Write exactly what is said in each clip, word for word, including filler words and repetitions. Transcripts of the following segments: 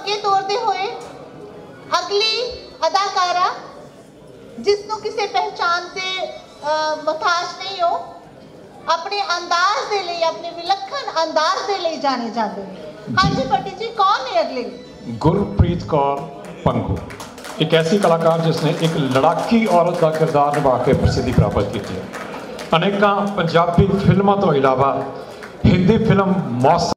ਅੱਗੇ ਤੋਰਦੇ ਹੋਏ ਅਗਲੀ ਅਦਾਕਾਰਾ जिसनों किसी पहचान से मथाज नहीं हो, अपने अंदाज दे लिए, अपने विलक्षण अंदाज दे लिए जाने जाते हैं। हाँ जी भट्टी जी, कौन है अगले? गुरप्रीत कौर पंघू, एक ऐसी कलाकार जिसने एक लड़ाकी औरत का किरदार निभा के प्रसिद्धि प्राप्त की है। अनेकों पंजाबी फिल्मों तो इलावा हिंदी फिल्म मौसम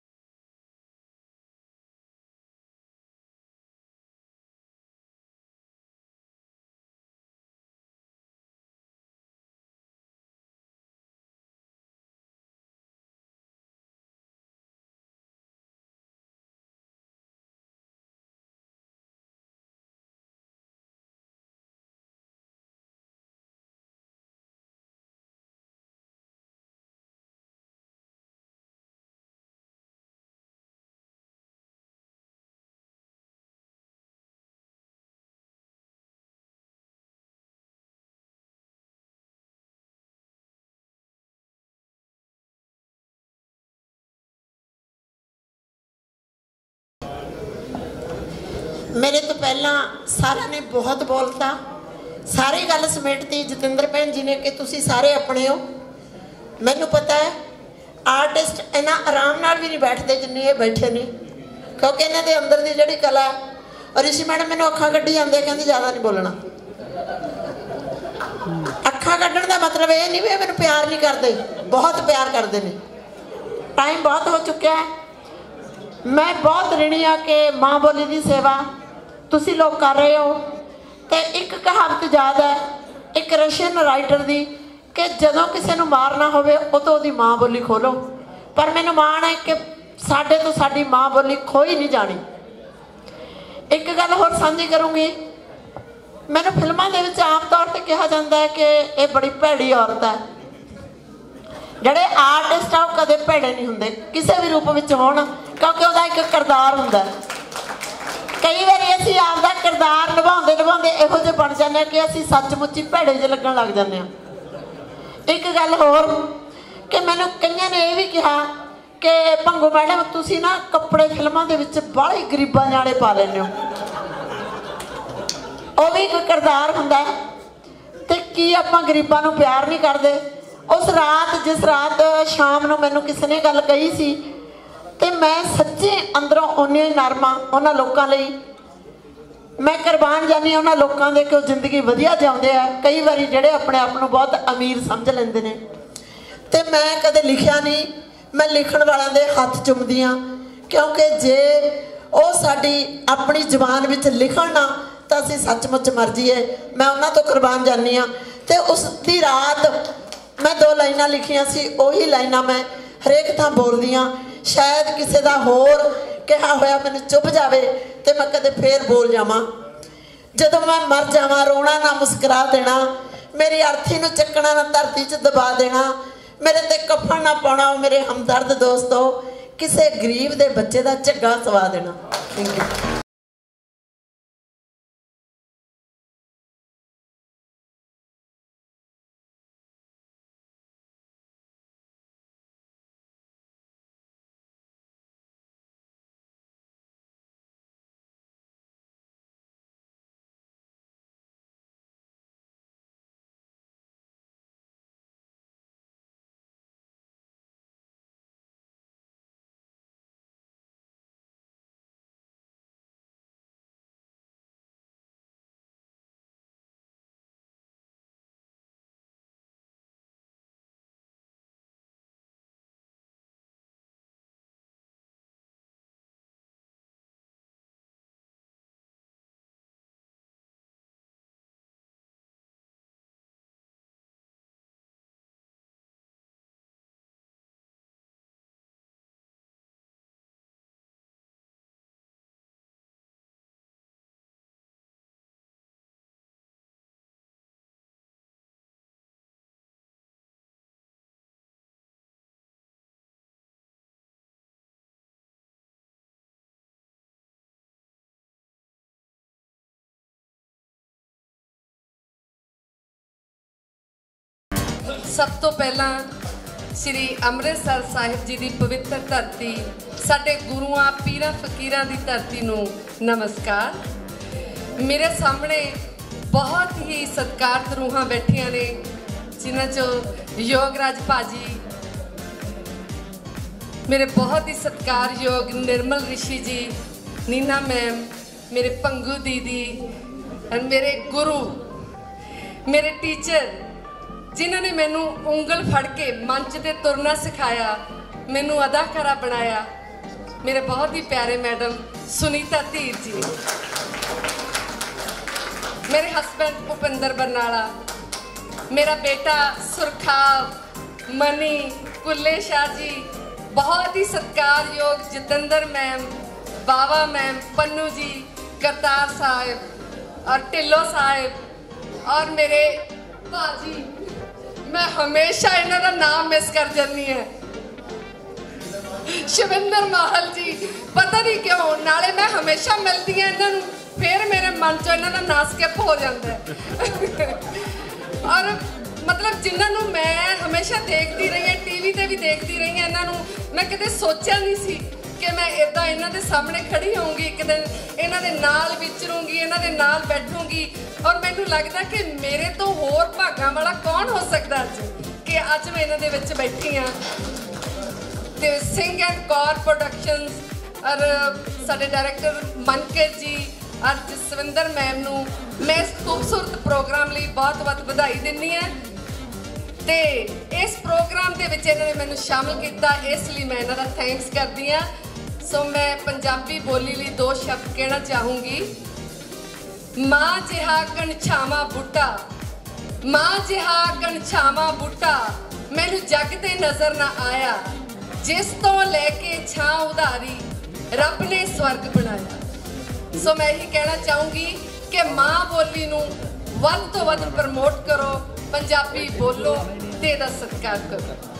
मेरे तो पहला सारा ने बहुत बोलता, सारी गल समेटती जतिंदर भैन जी ने कि तुसी सारे अपने हो। मैनू पता है आर्टिस्ट इन्ना आराम नाल भी नहीं बैठते जिन्नी ये बैठे ने, क्योंकि इन्हां दे अंदर दी जिहड़ी कला है। और ऋषि मैडम मैनू अखां कड्ढी जांदे, कहंदी ज़्यादा नहीं बोलना। अखां कड्ढण दा मतलब ये नहीं भी मैनू प्यार नहीं करते, बहुत प्यार करते हैं। टाइम बहुत हो चुका है, मैं बहुत ऋणी हाँ कि माँ बोली की सेवा तुसी लोग कर रहे हो। तो एक कहावत याद है एक रशियन राइटर की कि जदों किसी को मारना होवे उदों उसदी माँ बोली खोलो। पर मैनूं माण है कि साडे तो साडी माँ बोली खोई नहीं जानी। एक गल होर साझी करूँगी, मैनूं फिल्मां दे विच आम तौर पर कहा जाता है कि ये बड़ी भैड़ी औरत है। ਜਿਹੜੇ आर्टिस्ट आ कदे भैड़े नहीं होंदे किसी भी रूप में होण, क्योंकि उसका एक किरदार हुंदा। कई बार असीं आपदा किरदार निभाउंदे निभाउंदे इहो जिहे बन जांदे कि असीं सचमुच ही भैड़े जे लगण लग जांदे आ। एक गल होर कि मैनूं कईयां ने यह भी कहा कि भंगू मैडम तुसीं ना कपड़े फिल्मां दे विच बाहले गरीबां जाणे पा लैंदे हो, वो भी एक किरदार हुंदा। ते की आपां गरीबां नूं प्यार नहीं करदे। उस रात जिस रात शाम को मैनू किसी ने गल कही सी तो मैं सच्चे अंदरों उन्नी ही नरमा उन्होंने लोगों लई मैं कुर्बान जानी उन्होंने लोगों के कि जिंदगी वधिया जिउंदे आ। कई बार जिहड़े अपने आप को बहुत अमीर समझ लेंदे ने। तो मैं कदे लिखिया नहीं, मैं लिखण वालों के हथ चुमदी हाँ, क्योंकि जे वो साडी अपनी जबान विच लिखण ना तो असीं सचमुच मर जाइए। मैं उन्हां तो कुर्बान जानी हाँ। तो उस दी रात मैं दो लाइनां लिखियां सी, उही लाइनां मैं हरेक थां बोलदी हाँ। शायद किसी का होर कहा होया मैनूं चुभ जावे तो मैं कदे फिर बोल जावां। जदों मैं मर जावां रोना ना मुस्कुरा देना, मेरी अर्थी नूं चकना ना धरती च दबा देना, मेरे ते कफन ना पाउणा मेरे हमदर्द दोस्तों, किसी गरीब दे बच्चे दा झग्गा सवा देना। Thank you. सब तो पहला श्री अमृतसर साहिब जी की पवित्र धरती, साडे गुरुआं पीरां फकीरां की धरती नूं नमस्कार। मेरे सामने बहुत ही सत्कारत रूहां बैठियां ने, जिन्हां चों योगराज भाजी, मेरे बहुत ही सत्कारयोग निर्मल ऋषि जी, नीना मैम, मेरे पंगू दीदी, और मेरे गुरु, मेरे टीचर, जिन्होंने मैनू उंगल फड़ के मंच ते तुरना सिखाया, मैनू अदाकारा बनाया, मेरे बहुत ही प्यारे मैडम सुनीता धीर जी, मेरे हस्बैंड भुपिंदर बरनाला, मेरा बेटा सुरखाब, मनी, कुल्ले शाह जी, बहुत ही सत्कारयोग जितेंद्र मैम, बाबा मैम, पन्नू जी, करतार साहिब और ढिल्लो साहिब, और मेरे भाजी, मैं हमेशा इन्हां दा नाम मिस कर जानी है, शविंदर माहल जी, पता नहीं क्यों, नाले मैं हमेशा मिलती हैं इन्हां नूं, फिर मेरे मन चो इन्हां दा नाम स्किप हो जाता है। और मतलब जिन्हां नूं मैं हमेशा देखती रही है, टीवी ते भी देखती रही है, इन्हां नूं मैं कदे सोचा नहीं सी कि मैं इदा इन्हां दे सामने खड़ी होऊंगी, एक दिन इन्हां दे नाल विचरूंगी, इन्हां दे नाल बैठूंगी, और मैनू लगदा कि मेरे तो होर भागां वाला कौन हो सकदा अज कि अज मैं इन्हां दे विच बैठी हाँ। ते सिंह एंड कौर प्रोडक्शनस और साडे डायरैक्टर मनकेत जी और जसविंदर मैम नू मैं इस खूबसूरत प्रोग्राम लई बहुत बहुत बधाई दिंदी हां। ते इस प्रोग्राम दे विच इन्हां ने मैनू शामिल किया, इसलिए मैं इन्हां दा थैंक्स करदी हां। सो मैं पंजाबी बोली लई दो शब्द कहना चाहूँगी। माँ जिहा कणछावा बूटा, माँ जिहा कणछावा बूटा, मैनू जग ते नज़र ना आया, जिस तो लैके छां उधारी रब ने स्वर्ग बनाया। सो मैं यही कहना चाहूँगी कि माँ बोली नू वध तो वध प्रमोट करो, पंजाबी बोलो ते दा सत्कार करो।